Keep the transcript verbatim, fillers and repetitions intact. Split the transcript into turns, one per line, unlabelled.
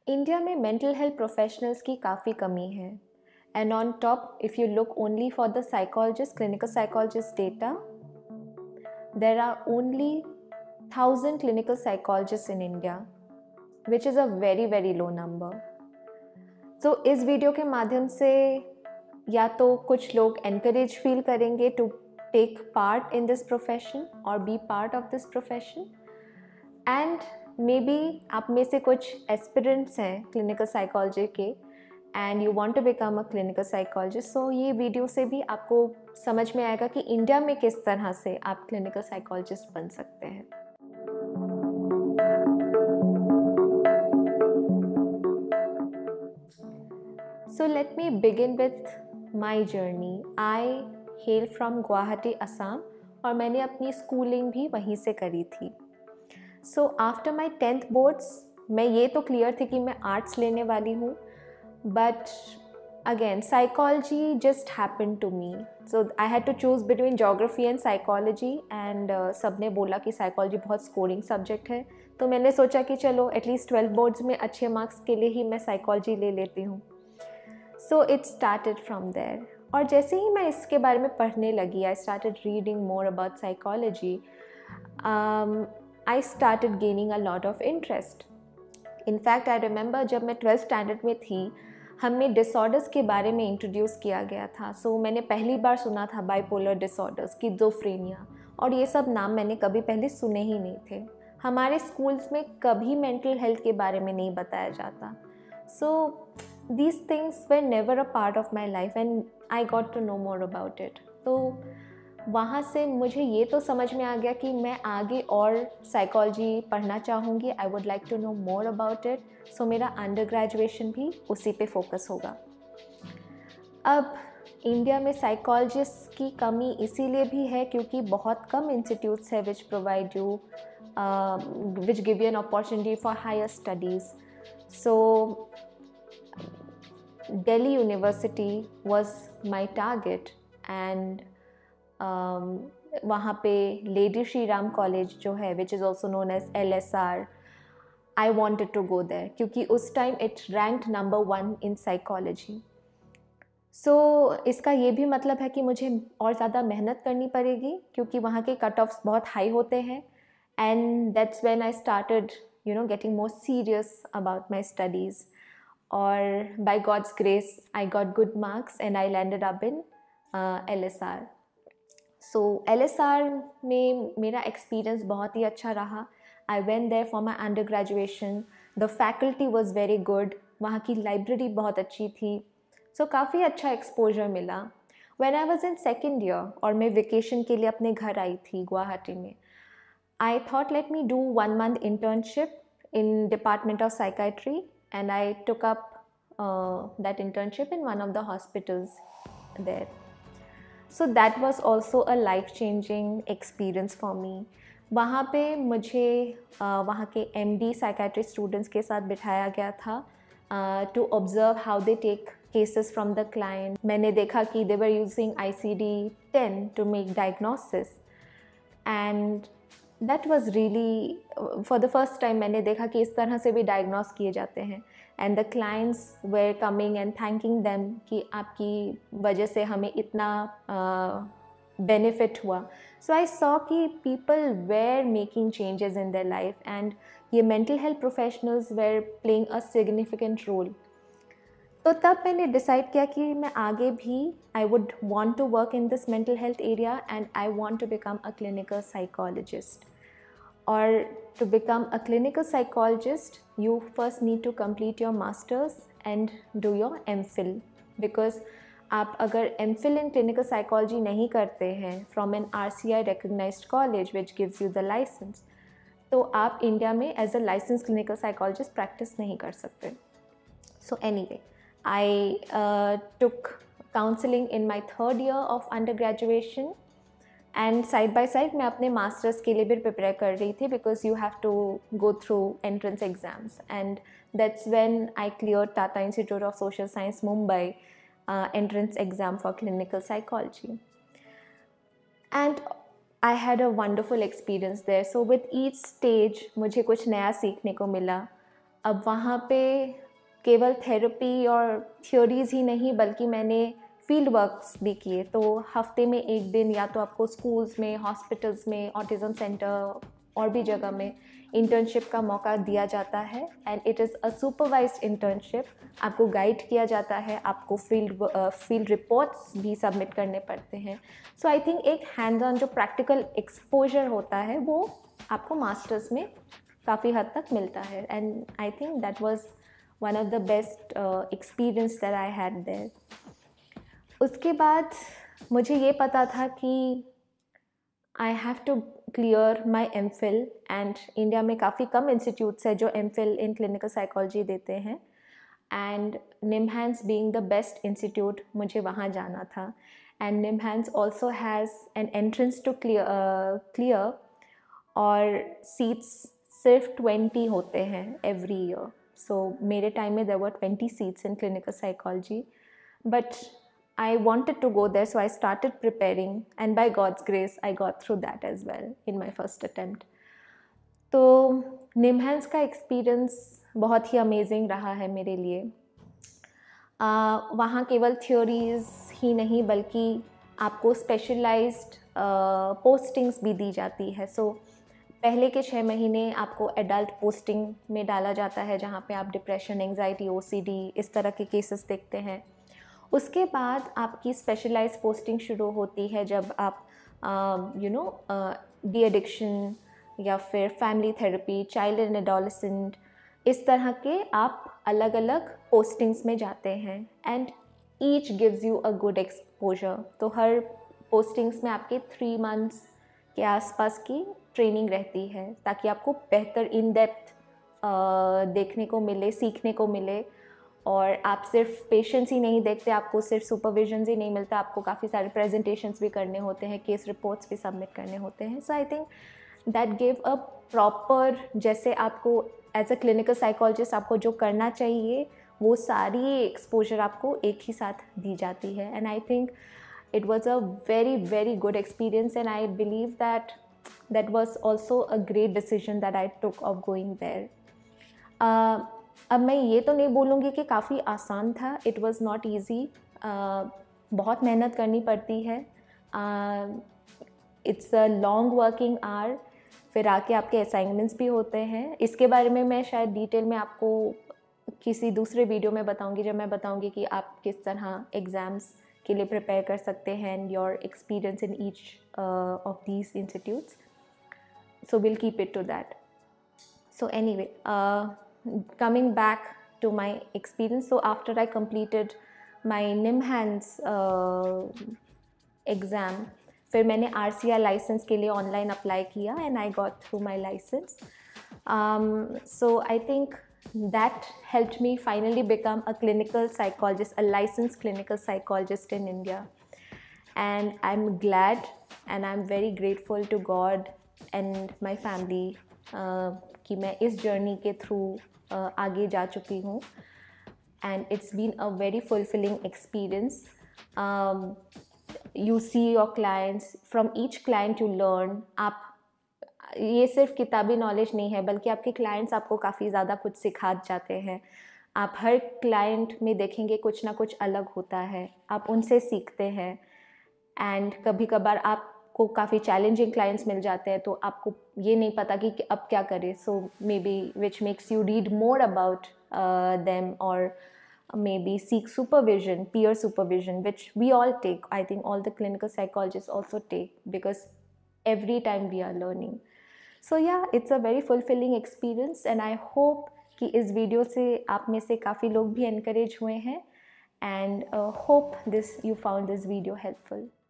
India में mental health professionals की काफ़ी कमी है and on top if you look only for the psychologist clinical psychologist data there are only thousand clinical psychologist in India which is a very very low number. तो इस video के माध्यम से या तो कुछ लोग एनकरेज फील करेंगे to take part in this profession और be part of this profession, and maybe आप में से कुछ एस्पिरेंट्स हैं क्लिनिकल साइकोलॉजी के and you want to become a clinical psychologist. So ये वीडियो से भी आपको समझ में आएगा कि इंडिया में किस तरह से आप क्लिनिकल साइकोलॉजिस्ट बन सकते हैं. So let me begin with my journey. I hail from Guwahati, Assam और मैंने अपनी स्कूलिंग भी वहीं से करी थी. So after my tenth boards मैं ये तो क्लियर थी कि मैं आर्ट्स लेने वाली हूँ, but again psychology just happened to me. So I had to choose between geography and psychology and uh, सब ने बोला कि psychology बहुत स्कोरिंग सब्जेक्ट है, तो मैंने सोचा कि चलो एटलीस्ट ट्वेल्थ बोर्ड्स में अच्छे मार्क्स के लिए ही मैं psychology ले लेती हूँ. So it started from there. और जैसे ही मैं इसके बारे में पढ़ने लगी, I started reading more about psychology, I started gaining a lot of interest. In fact I remember जब मैं ट्वेल्थ स्टैंडर्ड में थी, हमें डिसऑर्डर्स के बारे में इंट्रोड्यूस किया गया था. सो so, मैंने पहली बार सुना था बाइपोलर डिसऑर्डर्स, स्किज़ोफ्रेनिया, और ये सब नाम मैंने कभी पहले सुने ही नहीं थे. हमारे स्कूल्स में कभी मेंटल हेल्थ के बारे में नहीं बताया जाता. सो these things were never a part of my life and I got to know more about it. तो वहाँ से मुझे ये तो समझ में आ गया कि मैं आगे और साइकोलॉजी पढ़ना चाहूँगी. I would like to know more about it. So मेरा अंडर ग्रेजुएशन भी उसी पे फोकस होगा. अब इंडिया में साइकोलॉजिस्ट की कमी इसीलिए भी है क्योंकि बहुत कम इंस्टीट्यूट्स है which provide you which give you an opportunity for higher studies. So Delhi University was my target and um, वहाँ पे लेडी श्री राम कॉलेज जो है which is also known as L S R, I wanted to go there क्योंकि उस time it ranked number one in psychology. So इसका ये भी मतलब है कि मुझे और ज़्यादा मेहनत करनी पड़ेगी क्योंकि वहाँ के कट ऑफ्स बहुत हाई होते हैं, and that's when I started you know getting more serious about my studies. और by God's grace I got good marks and I landed up in uh, L S R. So L S R में मेरा experience बहुत ही अच्छा रहा. I went there for my undergraduation. The faculty was very good. वहाँ की library बहुत अच्छी थी. So काफ़ी अच्छा exposure मिला. When I was in second year और मैं vacation के लिए अपने घर आई थी गुवाहाटी में, I thought let me do one month internship in Department of Psychiatry. And I took up uh, that internship in one of the hospitals there. So that was also a life-changing experience for me. वहाँ पे मुझे uh, वहाँ के M D psychiatry students के साथ बिठाया गया था uh, to observe how they take cases from the client. मैंने देखा कि they were using I C D ten to make diagnosis. And that was really for the first time मैंने देखा कि इस तरह से भी डायग्नोस किए जाते हैं. And the clients were coming and thanking them कि आपकी वजह से हमें इतना बेनिफिट uh, हुआ. सो आई सॉ कि people were making changes in their life and ये mental health professionals were playing a significant role. तो तब मैंने डिसाइड किया कि मैं आगे भी I would want to work in this mental health area and I want to become a clinical psychologist. और to become a clinical psychologist you first need to complete your masters and do your M Phil, because आप अगर M Phil in clinical psychology नहीं करते हैं from an R C I recognized college which gives you the license, तो आप India में as a licensed clinical psychologist practice नहीं कर सकते. So anyway, I uh, took counseling in my third year of undergraduation. And side by side मैं अपने masters के लिए भी प्रिपेयर कर रही थी because you have to go through entrance exams, and that's when I clear Tata institute of social science Mumbai entrance exam for clinical psychology. And I had a wonderful experience there. So with each stage मुझे कुछ नया सीखने को मिला. अब वहाँ पे केवल थेरेपी और थ्योरीज़ ही नहीं बल्कि मैंने फील्ड वर्क्स भी किए। तो हफ्ते में एक दिन या तो आपको स्कूल्स में, हॉस्पिटल्स में, ऑटिज़म सेंटर और भी जगह में इंटर्नशिप का मौका दिया जाता है and it is a supervised internship. आपको गाइड किया जाता है, आपको फील्ड फील्ड रिपोर्ट्स भी सबमिट करने पड़ते हैं। सो आई थिंक एक हैंड्स ऑन जो प्रैक्टिकल एक्सपोजर होता है वो आपको मास्टर्स में काफ़ी हद तक मिलता है and I think that was one of the best experience that I had there. उसके बाद मुझे ये पता था कि I have to clear my M Phil and India में काफ़ी कम इंस्टीट्यूट्स है जो M Phil in clinical psychology देते हैं and NIMHANS being the best institute मुझे वहाँ जाना था and NIMHANS also has an entrance to clear clear और सीट्स सिर्फ ट्वेंटी होते हैं एवरी ईयर। सो मेरे टाइम में there were twenty seats in clinical psychology but I wanted to go there, so I started preparing and by God's grace I got through that as well in my first attempt. तो निम्हांस का experience बहुत ही amazing रहा है मेरे लिए। uh, वहाँ केवल theories ही नहीं बल्कि आपको स्पेशलाइज्ड पोस्टिंग्स भी दी जाती है। सो so, पहले के छः महीने आपको एडल्ट पोस्टिंग में डाला जाता है जहाँ पे आप depression, anxiety, O C D इस तरह के केसेस देखते हैं। उसके बाद आपकी स्पेशलाइज पोस्टिंग शुरू होती है जब आप यू नो डी एडिक्शन या फिर family therapy, child and adolescent, इस तरह के आप अलग अलग पोस्टिंग्स में जाते हैं and each gives you a good exposure. तो हर पोस्टिंग्स में आपके थ्री मंथ्स के आसपास की ट्रेनिंग रहती है ताकि आपको बेहतर इन डेप्थ देखने को मिले, सीखने को मिले और आप सिर्फ पेशेंट्स ही नहीं देखते, आपको सिर्फ सुपरविजन ही नहीं मिलता, आपको काफ़ी सारे प्रेजेंटेशंस भी करने होते हैं, केस रिपोर्ट्स भी सबमिट करने होते हैं। So I think that give a proper, जैसे आपको एज अ क्लिनिकल साइकोलॉजिस्ट आपको जो करना चाहिए वो सारी एक्सपोजर आपको एक ही साथ दी जाती है and I think it was a very very good experience and I believe that that was also a great decision that I took of going there. अब मैं ये तो नहीं बोलूँगी कि काफ़ी आसान था, इट वॉज़ नॉट ईजी, बहुत मेहनत करनी पड़ती है, it's a long working hour, फिर आके आपके असाइनमेंट्स भी होते हैं। इसके बारे में मैं शायद डिटेल में आपको किसी दूसरे वीडियो में बताऊँगी जब मैं बताऊँगी कि आप किस तरह एग्ज़ाम्स के लिए प्रिपेयर कर सकते हैं and your experience in each of these institutes. So will keep it to that. So anyway, coming back to my experience, so after I completed my NIMHANS uh, exam, फिर मैंने आर सी आर लाइसेंस के लिए online apply किया and I got through my license. So I think that helped me finally become a clinical psychologist, a license clinical psychologist in India and I am glad and I am very grateful to God and my family कि मैं इस journey के through uh, आगे जा चुकी हूँ and it's been a very fulfilling experience. You see your clients, from each client you learn. आप, ये सिर्फ किताबी नॉलेज नहीं है बल्कि आपके क्लाइंट्स आपको काफ़ी ज़्यादा कुछ सिखा जाते हैं। आप हर क्लाइंट में देखेंगे कुछ ना कुछ अलग होता है, आप उनसे सीखते हैं एंड कभी कभार आप को काफ़ी चैलेंजिंग क्लाइंट्स मिल जाते हैं तो आपको ये नहीं पता कि अब क्या करें। So maybe which makes you read more about them और maybe seek supervision, peer supervision, which we all take. I think all the clinical psychologists also take because every time we are learning. So yeah, it's a very fulfilling experience and I hope कि इस video से आप में से काफ़ी लोग भी encourage हुए हैं and uh, hope this you found this video helpful.